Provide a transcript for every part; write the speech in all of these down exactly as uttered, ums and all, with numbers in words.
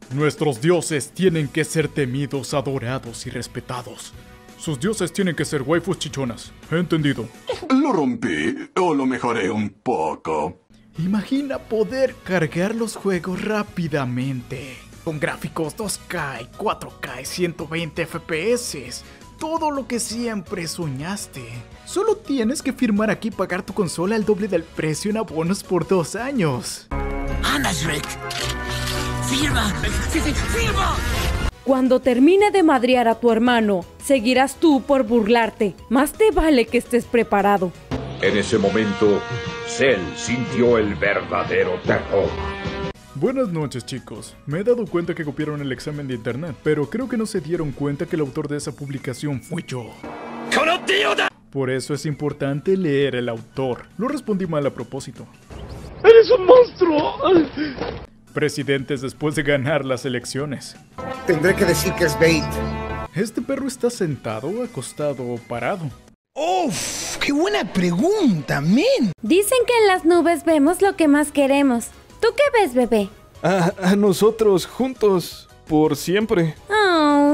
Nuestros dioses tienen que ser temidos, adorados y respetados. Sus dioses tienen que ser waifus chichonas. ¿Entendido? Lo rompí o lo mejoré un poco. Imagina poder cargar los juegos rápidamente. Con gráficos dos K y cuatro K y ciento veinte F P S. Todo lo que siempre soñaste. Solo tienes que firmar aquí y pagar tu consola al doble del precio en abonos por dos años. ¡Anda, Shrek! ¡Firma! ¡Sí, sí, firma! Cuando termine de madrear a tu hermano, seguirás tú por burlarte. Más te vale que estés preparado. En ese momento, Cell sintió el verdadero terror. Buenas noches, chicos. Me he dado cuenta que copiaron el examen de internet, pero creo que no se dieron cuenta que el autor de esa publicación fui yo. Por eso es importante leer el autor. Lo respondí mal a propósito. ¡Eres un monstruo! Presidentes después de ganar las elecciones. Tendré que decir que es bait. ¿Este perro está sentado, acostado o parado? ¡Uf! ¡Qué buena pregunta, men! Dicen que en las nubes vemos lo que más queremos. ¿Tú qué ves, bebé? A, a nosotros, juntos, por siempre. Oh.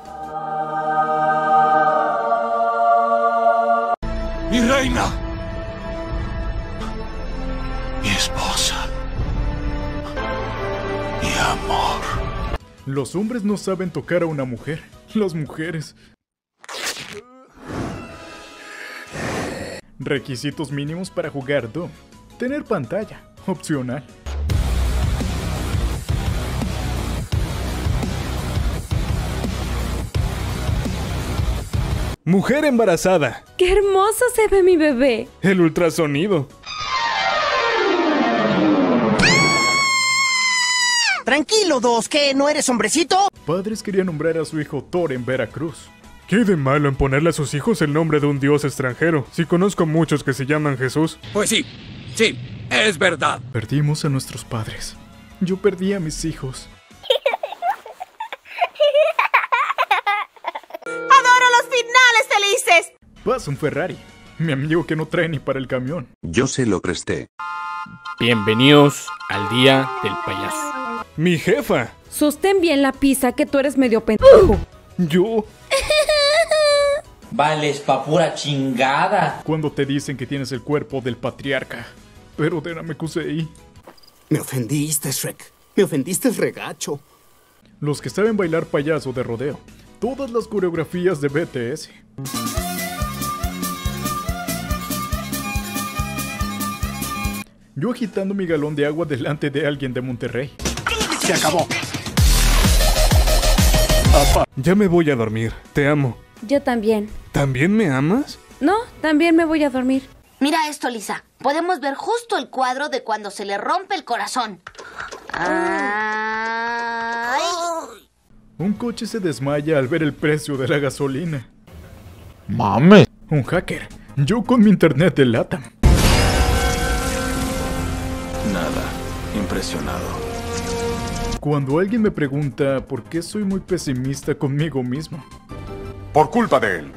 ¡Mi reina! ¡Mi esposa! ¡Mi amor! Los hombres no saben tocar a una mujer. Las mujeres. Requisitos mínimos para jugar Doom. Tener pantalla. Opcional. Mujer embarazada. ¡Qué hermoso se ve mi bebé! El ultrasonido. Tranquilo, Dos, ¿qué? ¿No eres hombrecito? Padres querían nombrar a su hijo Thor en Veracruz. ¿Qué de malo en ponerle a sus hijos el nombre de un dios extranjero? Si conozco muchos que se llaman Jesús. Pues sí, sí, es verdad. Perdimos a nuestros padres. Yo perdí a mis hijos. ¡Adoro los finales felices! Pasa un Ferrari. Mi amigo que no trae ni para el camión. Yo se lo presté. Bienvenidos al día del payaso. ¡Mi jefa! Sostén bien la pizza, que tú eres medio pendejo. ¿Yo? Vales pa' pura chingada. Cuando te dicen que tienes el cuerpo del patriarca. Pero de Namekusei. Me ofendiste, Shrek. Me ofendiste, regacho. Los que saben bailar payaso de rodeo. Todas las coreografías de B T S. Yo agitando mi galón de agua delante de alguien de Monterrey. Se acabó. Ya me voy a dormir. Te amo. Yo también. ¿También me amas? No, también me voy a dormir. Mira esto, Lisa. Podemos ver justo el cuadro de cuando se le rompe el corazón. Ay. Un coche se desmaya al ver el precio de la gasolina. ¡Mames! Un hacker. Yo con mi internet de LATAM. Nada, impresionado. Cuando alguien me pregunta por qué soy muy pesimista conmigo mismo. Por culpa de él.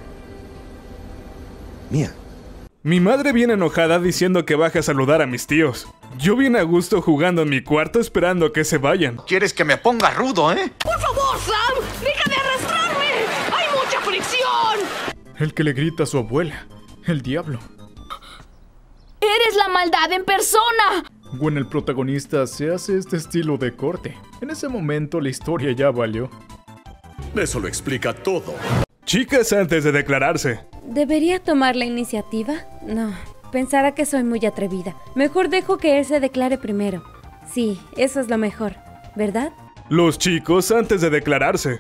Mía. Mi madre viene enojada diciendo que baje a saludar a mis tíos. Yo bien a gusto jugando en mi cuarto esperando que se vayan. ¿Quieres que me ponga rudo, eh? ¡Por favor, Sam! ¡Deja de arrastrarme! ¡Hay mucha fricción! El que le grita a su abuela. El diablo. ¡Eres la maldad en persona! Cuando el protagonista se hace este estilo de corte. En ese momento la historia ya valió. Eso lo explica todo. Chicas antes de declararse. ¿Debería tomar la iniciativa? No, pensará que soy muy atrevida. Mejor dejo que él se declare primero. Sí, eso es lo mejor, ¿verdad? Los chicos antes de declararse.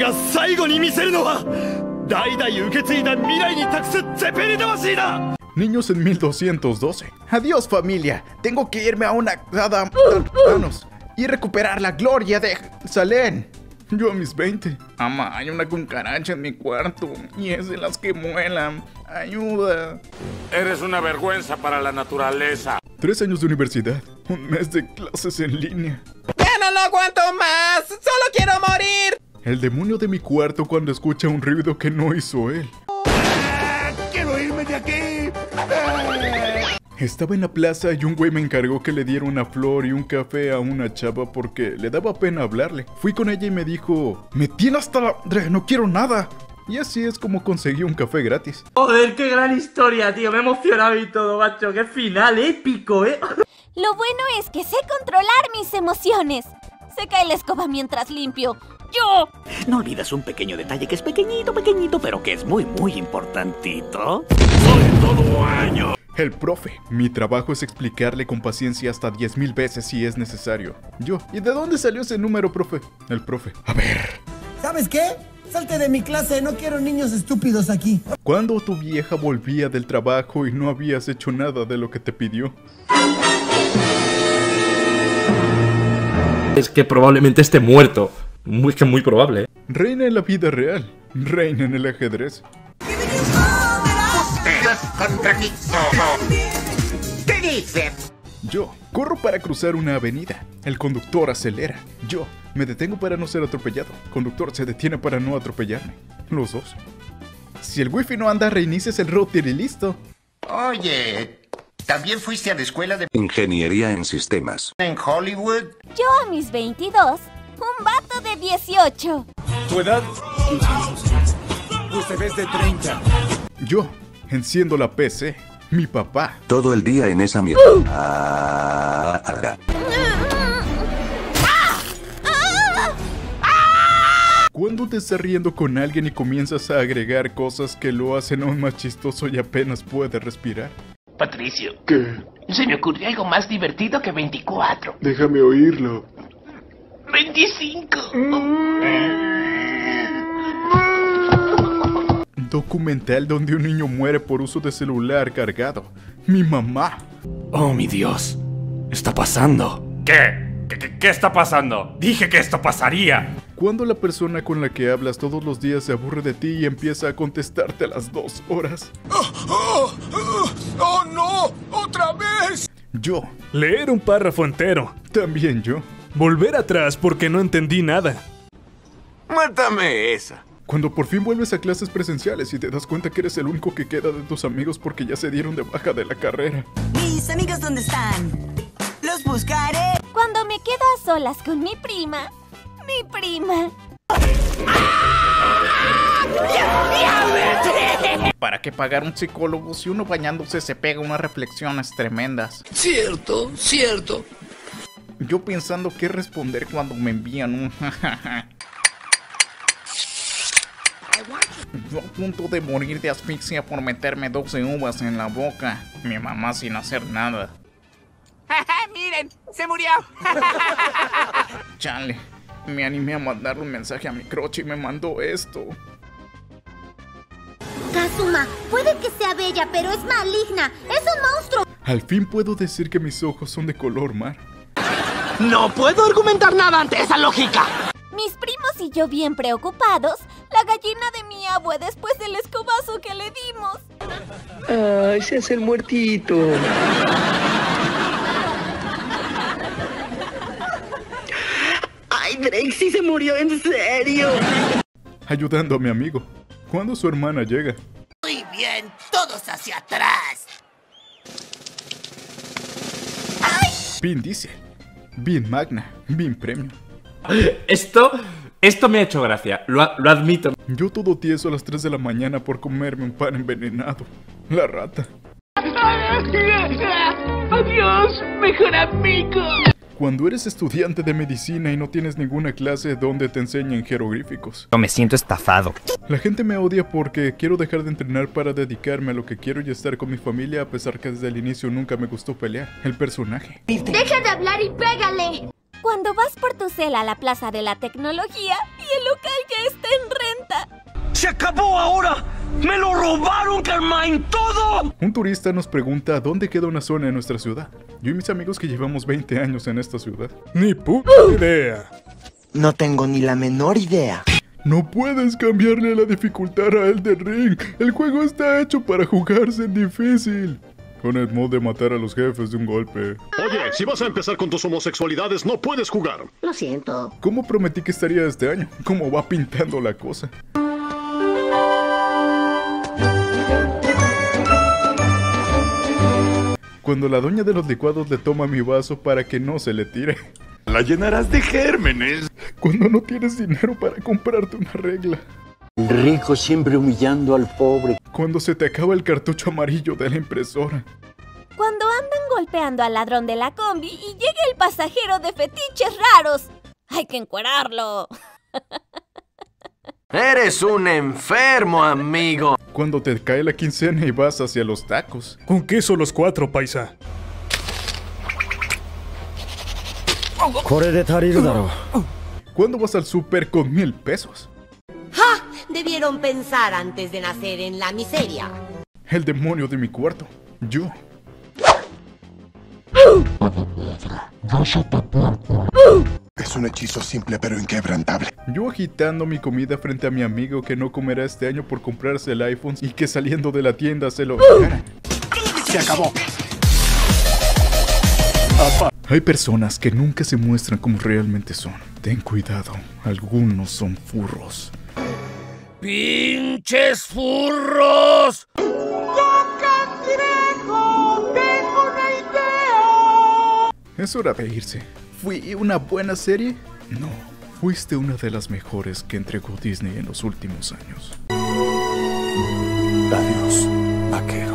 Niños en mil doscientos doce. Adiós, familia. Tengo que irme a una... y recuperar la gloria de Salem. Yo a mis veinte. Mamá, hay una cucaracha en mi cuarto y es de las que muelan. Ayuda. Eres una vergüenza para la naturaleza. Tres años de universidad. Un mes de clases en línea. ¡Ya no lo aguanto más! ¡Solo quiero morir! El demonio de mi cuarto cuando escucha un ruido que no hizo él. ¡Ah! ¡Quiero irme de aquí! ¡Ah! Estaba en la plaza y un güey me encargó que le diera una flor y un café a una chava porque le daba pena hablarle. Fui con ella y me dijo, me tiene hasta la... no quiero nada. Y así es como conseguí un café gratis. Joder, qué gran historia, tío. Me he emocionado y todo, macho. Qué final épico, ¿eh? Lo bueno es que sé controlar mis emociones. Se cae la escoba mientras limpio. ¡Yo! No olvidas un pequeño detalle que es pequeñito, pequeñito, pero que es muy, muy importantito. ¡Soy todo año! El profe. Mi trabajo es explicarle con paciencia hasta diez mil veces si es necesario. Yo. ¿Y de dónde salió ese número, profe? El profe. A ver. ¿Sabes qué? Salte de mi clase, no quiero niños estúpidos aquí. ¿Cuándo tu vieja volvía del trabajo y no habías hecho nada de lo que te pidió? Es que probablemente esté muerto. Muy, que muy probable. Reina en la vida real. Reina en el ajedrez. Contra mí. ¿Qué dice? Yo corro para cruzar una avenida. El conductor acelera. Yo me detengo para no ser atropellado. El conductor se detiene para no atropellarme. Los dos. Si el wifi no anda, reinicies el router y listo. Oye, ¿también fuiste a la escuela de ingeniería en sistemas en Hollywood? Yo a mis veintidós, un vato de dieciocho. ¿Tu edad? Tú te ves de treinta. Yo enciendo la P C. Mi papá. Todo el día en esa mierda. Uh. Ah, ah, ah. Cuando te estás riendo con alguien y comienzas a agregar cosas que lo hacen aún más chistoso y apenas puede respirar. Patricio. ¿Qué? Se me ocurrió algo más divertido que veinticuatro. Déjame oírlo. veinticinco. Documental donde un niño muere por uso de celular cargado. Mi mamá. Oh, mi Dios. Está pasando. ¿Qué? ¿Qué, qué, qué está pasando? Dije que esto pasaría. Cuando la persona con la que hablas todos los días se aburre de ti y empieza a contestarte a las dos horas. ¡Oh, oh, oh, oh no! ¡Otra vez! Yo. Leer un párrafo entero. También yo. Volver atrás porque no entendí nada. Mátame esa. Cuando por fin vuelves a clases presenciales y te das cuenta que eres el único que queda de tus amigos porque ya se dieron de baja de la carrera. ¿Mis amigos dónde están? Los buscaré. Cuando me quedo a solas con mi prima. Mi prima. ¿Para qué pagar un psicólogo si uno bañándose se pega unas reflexiones tremendas? Cierto, cierto. Yo pensando qué responder cuando me envían un jajaja. Yo a punto de morir de asfixia por meterme doce uvas en la boca. Mi mamá sin hacer nada. ¡Miren! ¡Se murió! Chale, me animé a mandarle un mensaje a mi croche y me mandó esto. Kazuma, puede que sea bella, pero es maligna. ¡Es un monstruo! Al fin puedo decir que mis ojos son de color mar. ¡No puedo argumentar nada ante esa lógica! Mis primos y yo bien preocupados, la gallina de mi abue después del escobazo que le dimos. Ay, se hace el muertito. Ay, Drake sí se murió en serio. Ayudando a mi amigo. ¿Cuándo su hermana llega? Muy bien, todos hacia atrás. ¡Ay! Vin Diesel. Vin Magna. Vin Premium. Esto, esto me ha hecho gracia, lo, lo admito. Yo todo tieso a las tres de la mañana por comerme un pan envenenado. La rata. Adiós, mejor amigo. Cuando eres estudiante de medicina y no tienes ninguna clase donde te enseñen jeroglíficos. Yo me siento estafado. La gente me odia porque quiero dejar de entrenar para dedicarme a lo que quiero y estar con mi familia, a pesar que desde el inicio nunca me gustó pelear. El personaje. Deja de hablar y pégale. Cuando vas por tu cel a la Plaza de la Tecnología y el local ya está en renta. ¡Se acabó ahora! ¡Me lo robaron, Carmine, todo! Un turista nos pregunta dónde queda una zona en nuestra ciudad. Yo y mis amigos que llevamos veinte años en esta ciudad. Ni puta idea. No tengo ni la menor idea. No puedes cambiarle la dificultad a Elden Ring. El juego está hecho para jugarse en difícil. Con el mod de matar a los jefes de un golpe. Oye, si vas a empezar con tus homosexualidades, no puedes jugar. Lo siento. ¿Cómo prometí que estaría este año? ¿Cómo va pintando la cosa? Cuando la doña de los licuados le toma mi vaso para que no se le tire. La llenarás de gérmenes. Cuando no tienes dinero para comprarte una regla. El rico siempre humillando al pobre. Cuando se te acaba el cartucho amarillo de la impresora. Cuando andan golpeando al ladrón de la combi y llega el pasajero de fetiches raros. Hay que encuerarlo. Eres un enfermo, amigo. Cuando te cae la quincena y vas hacia los tacos. Con queso los cuatro, paisa. Cuando vas al súper con mil pesos. ¡Ja! Debieron pensar antes de nacer en la miseria. El demonio de mi cuarto. Yo. Es un hechizo simple pero inquebrantable. Yo agitando mi comida frente a mi amigo que no comerá este año por comprarse el iPhone y que saliendo de la tienda se lo dejara. Se acabó. Hay personas que nunca se muestran como realmente son. Ten cuidado, algunos son furros. ¡Pinches furros! Es hora de irse. ¿Fui una buena serie? No. Fuiste una de las mejores que entregó Disney en los últimos años. Adiós, vaquero.